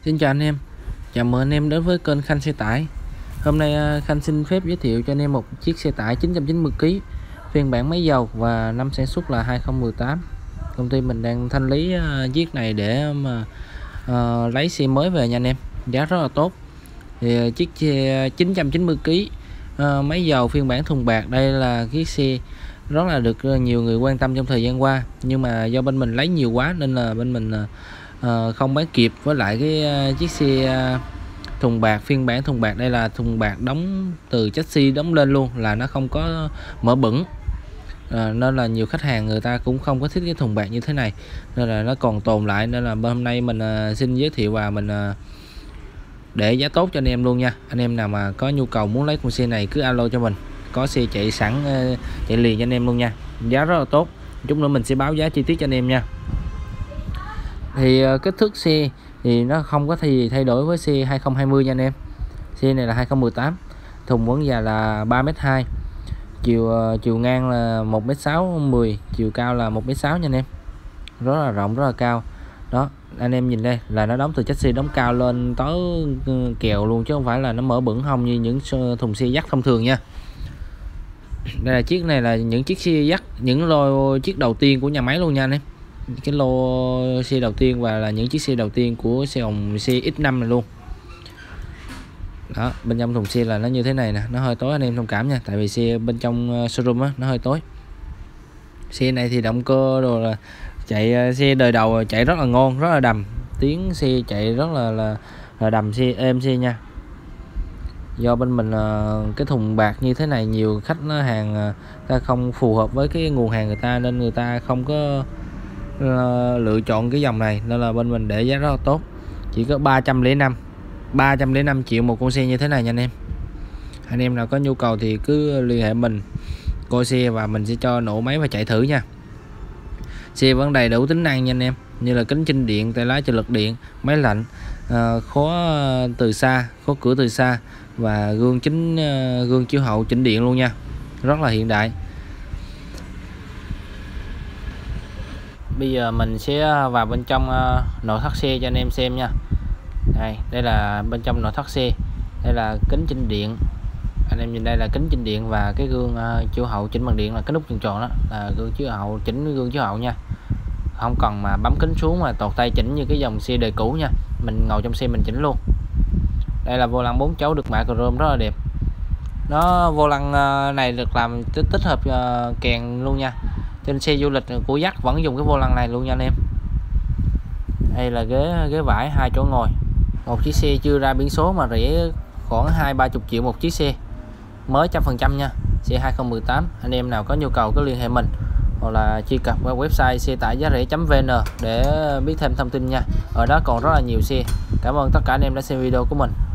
Xin chào anh em, chào mừng anh em đến với kênh Khanh Xe Tải. Hôm nay Khanh xin phép giới thiệu cho anh em một chiếc xe tải 990 kg, phiên bản máy dầu và năm sản xuất là 2018. Công ty mình đang thanh lý chiếc này để mà lấy xe mới về nha anh em, giá rất là tốt. Thì chiếc xe 990 kg máy dầu phiên bản thùng bạc, đây là chiếc xe rất là được nhiều người quan tâm trong thời gian qua, nhưng mà do bên mình lấy nhiều quá nên là bên mình không bán kịp. Với lại cái chiếc xe thùng bạc, phiên bản thùng bạc, đây là thùng bạc đóng từ chassis đóng lên luôn, là nó không có mở bẩn, nên là nhiều khách hàng người ta cũng không có thích cái thùng bạc như thế này, nên là nó còn tồn lại. Nên là hôm nay mình xin giới thiệu và mình để giá tốt cho anh em luôn nha. Anh em nào mà có nhu cầu muốn lấy con xe này cứ alo cho mình, có xe chạy sẵn chạy liền cho anh em luôn nha, giá rất là tốt. Chút nữa mình sẽ báo giá chi tiết cho anh em nha. Thì kích thước xe thì nó không có gì thay đổi với xe 2020 nha anh em. Xe này là 2018, thùng vẫn dài là 3m2, chiều ngang là 1m610, chiều cao là 1m6 nha anh em, rất là rộng, rất là cao. Đó, anh em nhìn đây là nó đóng từ chassis đóng cao lên tới kèo luôn, chứ không phải là nó mở bẩn hông như những thùng xe dắt thông thường nha. Đây là chiếc này là những chiếc xe dắt, những lô chiếc đầu tiên của nhà máy luôn nha anh em, cái lô xe đầu tiên và là những chiếc xe đầu tiên của xe hồng xe X5 này luôn. Đó, bên trong thùng xe là nó như thế này nè, nó hơi tối anh em thông cảm nha, tại vì xe bên trong showroom á nó hơi tối. Xe này thì động cơ rồi là chạy xe đời đầu, chạy rất là ngon, rất là đầm, tiếng xe chạy rất là đầm, xe êm xe nha. Do bên mình cái thùng bạc như thế này nhiều khách nó hàng ta không phù hợp với cái nguồn hàng người ta, nên người ta không có lựa chọn cái dòng này, nên là bên mình để giá rất là tốt, chỉ có 305 triệu một con xe như thế này nha anh em. Anh em nào có nhu cầu thì cứ liên hệ mình coi xe và mình sẽ cho nổ máy và chạy thử nha. Xe vẫn đầy đủ tính năng nha anh em, như là kính chỉnh điện, tay lái trợ lực điện, máy lạnh, khóa từ xa, khóa cửa từ xa và gương chiếu hậu chỉnh điện luôn nha, rất là hiện đại. Bây giờ mình sẽ vào bên trong nội thất xe cho anh em xem nha. Đây là bên trong nội thất xe, đây là kính chỉnh điện, anh em nhìn đây là kính chỉnh điện và cái gương chiếu hậu chỉnh bằng điện, là cái nút tròn tròn đó là gương chiếu hậu, chỉnh gương chiếu hậu nha, không cần mà bấm kính xuống mà tọt tay chỉnh như cái dòng xe đời cũ nha, mình ngồi trong xe mình chỉnh luôn. Đây là vô lăng 4 chấu được mạ chrome rất là đẹp. Nó vô lăng này được làm tích hợp kèn luôn nha, trên xe du lịch của dắt vẫn dùng cái vô lăng này luôn nha anh em. Đây là ghế vải 2 chỗ ngồi, một chiếc xe chưa ra biển số mà rẻ khoảng 20-30 triệu một chiếc xe mới 100% nha, xe 2018. Anh em nào có nhu cầu cứ liên hệ mình hoặc là truy cập qua website xe tải giá rẻ.vn để biết thêm thông tin nha, ở đó còn rất là nhiều xe. Cảm ơn tất cả anh em đã xem video của mình.